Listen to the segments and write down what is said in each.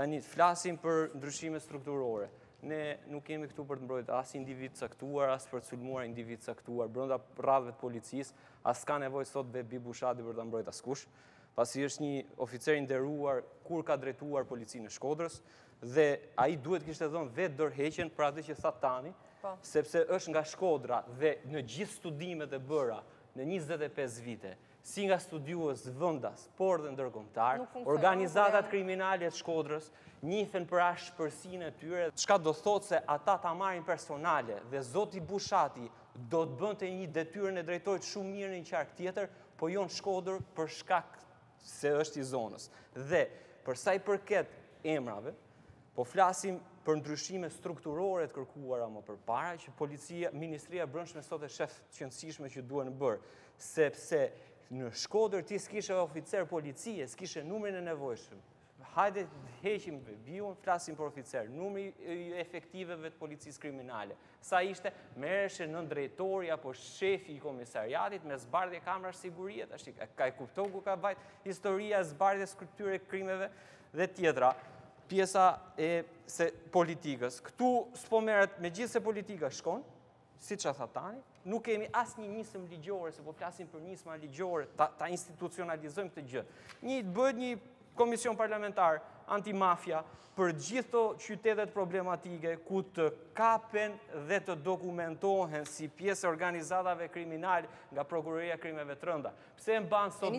Tani, flasim për ndryshime strukturore. Ne nuk kemi këtu për të mbrojtur as individ caktuar, as për të sulmuar individ caktuar brenda radhëve të policisë, as ka nevojë sot Bebi Bushati për ta mbrojtur askush, pasi është një oficer i nderuar kur ka drejtuar policinë e Shkodrës dhe ai duhet kishte dhënë vetë dorëheqjen për atë që tha Tani, sepse është nga Shkodra dhe në gjithë studimet e bëra në 25 vite, si nga studiues vendas, por dhe ndërkombëtar, organizatat kriminale të Shkodrës njihen për ashpërsinë e tyre. Çka do thotë se ata ta marrin personale dhe zoti Bushati do të bënte një detyrë në drejtojt shumë mirë në një qark tjetër, po jo në Shkodër për shkak se është i zonës. Dhe për sa i përket emrave, po flasim për ndryshime strukturore të kërkuara më përpara, që policia, Ministria e Brendshme sot e shef të qëndësishme që duhen bërë, sepse në Shkodër ti s'kishe oficer policie, s'kishe numrin e nevojshëm. Hajde heqim biun, flasim për oficer, numri efektiveve të policisë kriminale. Sa ishte, merreshe nën drejtori apo shefi i komisariatit me zbardhje kamerash sigurie, tash ka e kupton ku ka vajt historia e zbardhjes këtyre krimeve dhe tjetra. Pjesa e politikës. Këtu s'po merret, megjithëse politika shkon, siç tha Tani, nuk kemi asnjë nismë ligjore, se po flasim për nisma ligjore, ta institucionalizojmë këtë gjë. Bëhet një komision parlamentar antimafia për gjithë të qytetet problematike ku të kapen dhe të dokumentohen si pjesë organizatave kriminale nga Prokuroria e Krimeve të Rënda. Pse e mban sot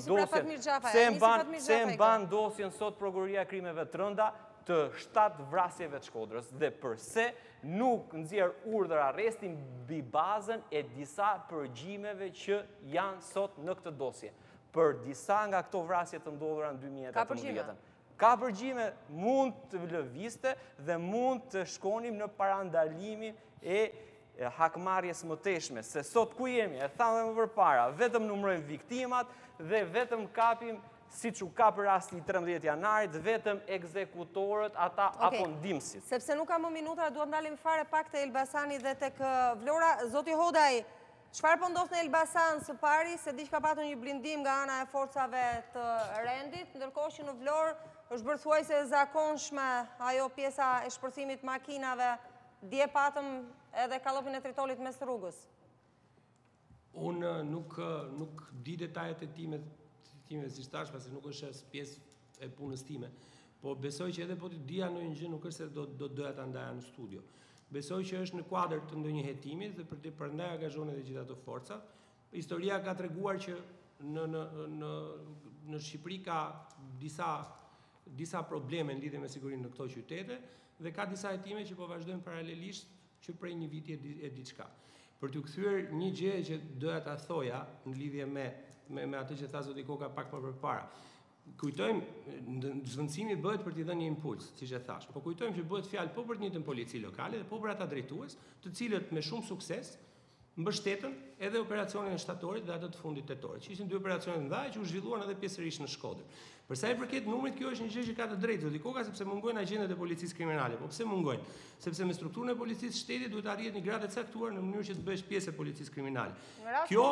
dosjen? Pse e mban dosjen sot Prokuroria e Krimeve të Rënda të 7 vrasjeve të Shkodrës dhe përse nuk nxjerr urdhër arresti mbi bazën e disa përgjimeve që janë sot në këtë dosje. Për disa nga këto vrasje të ndodhura në 2018. Ka përgjime, mund të lëviste dhe mund të shkonim në parandalimin e hakmarrjes mëtejshme. Se sot ku jemi, e thamë dhe më përpara, vetëm numërojmë viktimat dhe vetëm kapim, si që ka për rasti 13 janarit, vetëm ekzekutorët ata apo ndimësit. Sepse nuk ka më minuta, duhet ndalim fare pak të Elbasani dhe tek Vlora. Zoti Hodaj, çfarë po ndodh në Elbasan së pari, se diç ka patur një blindim nga ana e forcave të rendit, ndërkohë që në Vlorë është bërë thuajse e zakonshme ajo pjesa e shpërthimit makinave, dje patëm edhe kallopin e tritolit mes rrugës. Unë nuk di detajet e time si shtash, pasi nuk është pjesë e punës time, po besoj që edhe po të dija në një gjë nuk është se do doja ta ndaja në studio. Besoj që është në kuadër të ndonjë hetimi dhe prandaj angazhohen edhe gjithë ato forca. Historia ka treguar që në Shqipëri ka disa probleme në lidhje me sigurinë në këto qytete dhe ka disa hetime që po vazhdojnë paralelisht që prej një viti e diçka. Për t'u kthyer një gjë që doja ta thoja në lidhje me atë që tha zoti Koka pak më përpara. Kujtojmë, zvendësimi bëhet për t'i dhënë një impuls, siç e thash. Po kujtojmë që bëhet fjalë po për të njëjtën polici lokale dhe po për ata drejtues, të cilët me shumë sukses mbështetën edhe operacionin e shtatorit dhe atë të fundit tetorit, që ishin dy operacione të mëdha që u zhvilluan edhe pjesërisht në Shkodër. Për sa i përket numrit, kjo është një gjë që ka të drejtë zoti Koka, sepse mungojnë agjentet e policisë kriminale. Po pse mungojnë? Sepse me strukturën e policisë shteti duhet arrihet një gradë e caktuar në mënyrë që të bëhesh pjesë e policisë kriminale. Kjo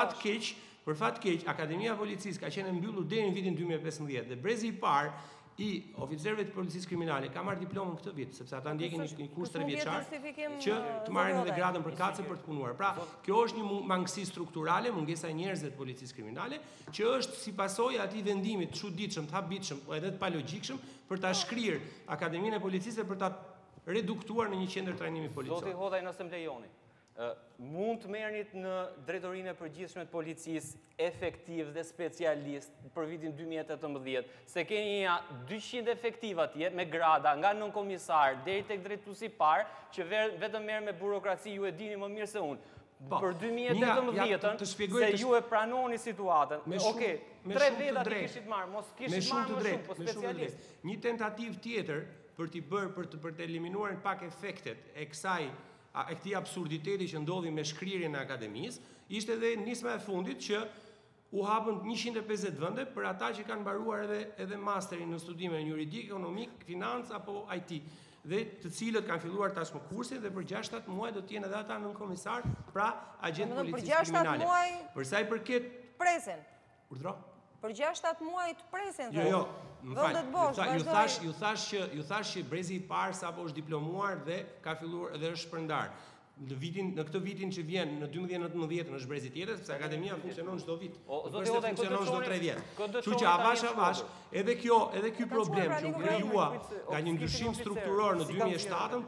për fat keq, Akademia e Policisë ka qenë mbyllur deri në vitin 2015 dhe brezi i parë i oficerëve të policisë kriminale ka marrë diplomën këtë vit, sepse ata ndjekin një kurs 3 vjeçar që të marrin edhe gradën për kacë për të punuar. Pra, kjo është një mangësi strukturale, mungesa e njerëzve të policisë kriminale, që është si pasojë e atij vendimi të çuditshëm, të habitshëm, po edhe të palogjikshëm për ta shkrirë Akademinë e Policisë dhe për ta reduktuar në një qendër trajnimi policor. Zoti Hodaj, nëse më lejoni, mund të merrnit në drejtorinë e përgjithshme të policisë efektiv dhe specialist për vitin 2018, se keni 200 efektiv atje me grada nga nënkomisar deri tek drejtuesi i parë, që vetëm merr me burokraci, ju e dini më mirë se unë. Për 2018, se ju e pranoni situatën. Okej, 3 veta ti kishit marrë, mos kishit marrë më shumë, po specialist. Një tentativë tjetër për t'i bërë për të eliminuar pak efektet e këtij absurditeti që ndodhi me shkrirjen e akademisë, ishte edhe nisma e fundit që u hapën 150 vende për ata që kanë mbaruar edhe masterin në studime juridik, ekonomik, financë apo IT, dhe të cilët kanë filluar tashmë kursin dhe për 6-7 muaj do të jenë edhe ata nën komisar, pra agent policisë kriminale. Për sa i përket presin. Urdhro? Për 6-7 muaj të presin. Jo, Vendet bosh, vazhdoj. Ju thash që brezi i parë sapo është diplomuar dhe ka filluar dhe është shpërndar. Në këtë vitin që vjen, në 2019 është brezi tjetër, sepse akademia funksionon çdo vit. Nuk funksionon çdo 3 vjet. Kështu që avash, edhe ky problem që u krijua nga një ndryshim strukturor në 2007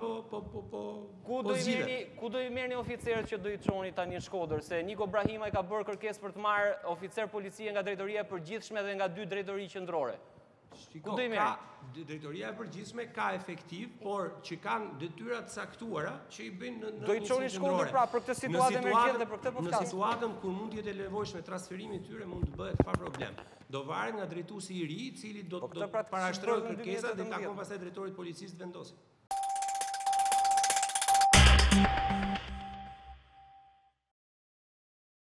Ku do i merrni oficerët që do i çoni tani në Shkodër, se Niko Brahimaj ka bërë kërkesë për të marrë oficer policie nga drejtoria e përgjithshme dhe nga 2 drejtori qendrore. Ku do i merrni? Drejtoria e përgjithshme ka efektiv, por që kanë detyra të caktuara që i bëjnë në do i çoni Shkodër pra për këtë situatë emergjente, për këtë po flas. Në situatën kur mund të jetë e nevojshme transferimi i tyre mund të bëhet pa problem. Do varet nga drejtuesi i ri, i cili do parashtrojë kërkesat dhe takon pastaj drejtorit policisë të vendosin.